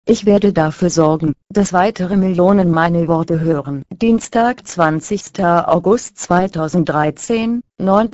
Ich werde dafür sorgen, dass weitere Millionen meine Worte hören. Dienstag, 20. August 2013,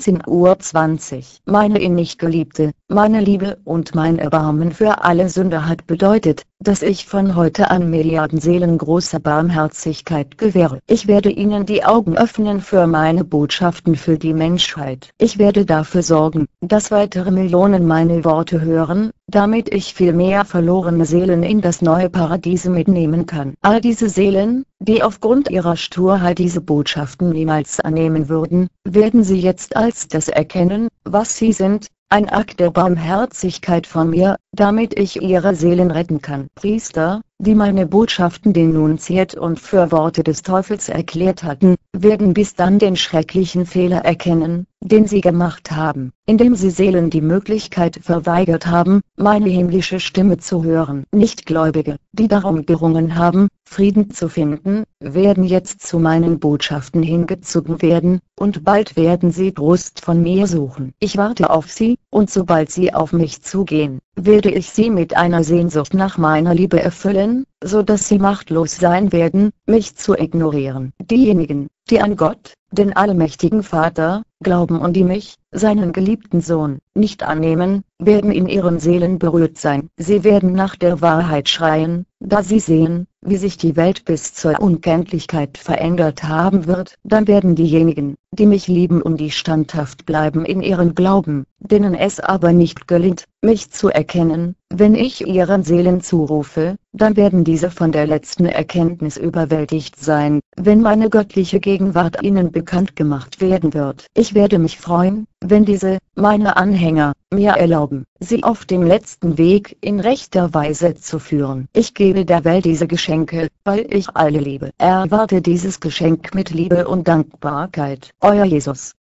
19:20 Uhr. Meine innig Geliebte, meine Liebe und mein Erbarmen für alle Sünder hat bedeutet, dass ich von heute an Milliarden Seelen großer Barmherzigkeit gewähre. Ich werde ihnen die Augen öffnen für meine Botschaften für die Menschheit. Ich werde dafür sorgen, dass weitere Millionen meine Worte hören, damit ich viel mehr verlorene Seelen in das neue Paradies mitnehmen kann. All diese Seelen, die aufgrund ihrer Sturheit diese Botschaften niemals annehmen würden, werden sie jetzt als das erkennen, was sie sind, ein Akt der Barmherzigkeit von mir, damit ich ihre Seelen retten kann. Priester, die meine Botschaften denunziert und für Worte des Teufels erklärt hatten, werden bis dann den schrecklichen Fehler erkennen, den sie gemacht haben, indem sie Seelen die Möglichkeit verweigert haben, meine himmlische Stimme zu hören. Nichtgläubige, die darum gerungen haben, Frieden zu finden, werden jetzt zu meinen Botschaften hingezogen werden, und bald werden sie Trost von mir suchen. Ich warte auf sie, und sobald sie auf mich zugehen, werde ich sie mit einer Sehnsucht nach meiner Liebe erfüllen, so dass sie machtlos sein werden, mich zu ignorieren. Diejenigen, die an Gott, den allmächtigen Vater, glauben und die mich, seinen geliebten Sohn, nicht annehmen, werden in ihren Seelen berührt sein. Sie werden nach der Wahrheit schreien, da sie sehen, wie sich die Welt bis zur Unkenntlichkeit verändert haben wird. Dann werden diejenigen, die mich lieben und die standhaft bleiben in ihrem Glauben, denen es aber nicht gelingt, mich zu erkennen, wenn ich ihren Seelen zurufe, dann werden diese von der letzten Erkenntnis überwältigt sein, wenn meine göttliche Gegenwart ihnen bekannt gemacht werden wird. Ich werde mich freuen, wenn diese, meine Anhänger, mir erlauben, sie auf dem letzten Weg in rechter Weise zu führen. Ich gebe der Welt diese Geschenke, weil ich alle liebe. Erwarte dieses Geschenk mit Liebe und Dankbarkeit. Euer Jesus.